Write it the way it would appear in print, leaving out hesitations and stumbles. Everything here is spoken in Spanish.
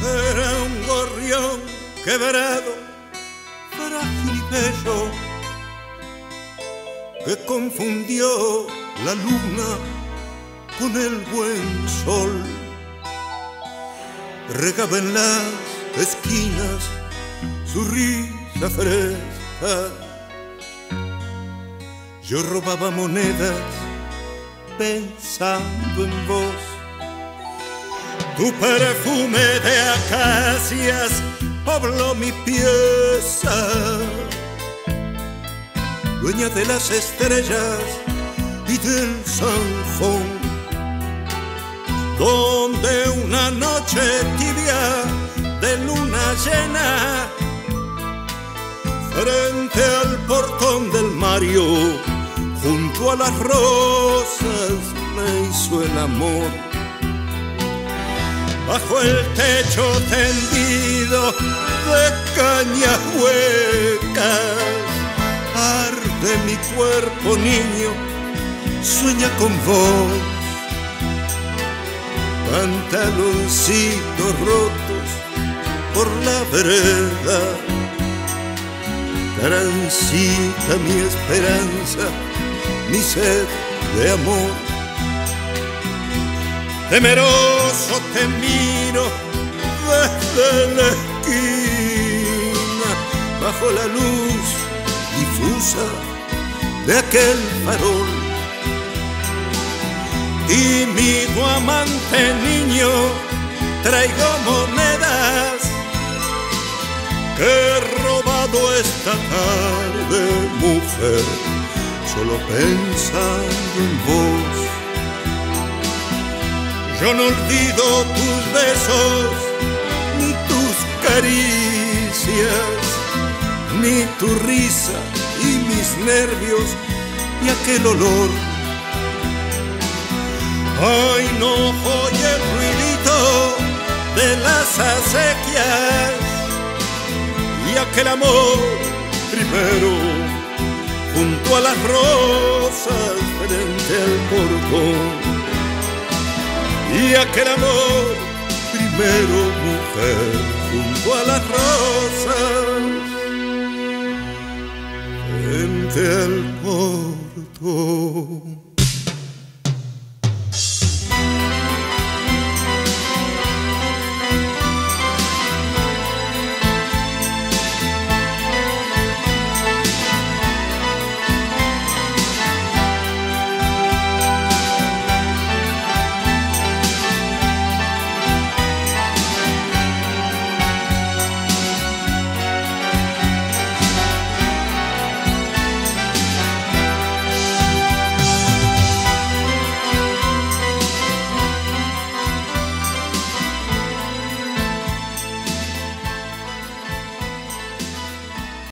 Era un gorrión quebrado, frágil y bello, que confundió la luna con el buen sol. Regaba en las esquinas su risa fresca. Yo robaba monedas pensando en vos. Tu perfume de acacias pobló mi pieza, dueña de las estrellas y del zanjón, donde una noche tibia de luna llena, frente al portón del Mario, junto a las rosas, me hizo el amor. Bajo el techo tendido de cañas huecas, arde mi cuerpo, niño, sueña con vos. Pantaloncitos rotos por la vereda, transita mi esperanza, mi sed de amor. Temeroso te miro desde la esquina, bajo la luz difusa de aquel farol. Tímido amante, niño, traigo monedas que he robado esta tarde, mujer, solo pensando en vos. Yo no olvido tus besos, ni tus caricias, ni tu risa y mis nervios y aquel olor. Ay, no oye el ruidito de las acequias y aquel amor primero junto a las rosas frente al portón. Y aquel amor primero, mujer, junto a las rosas frente al portón.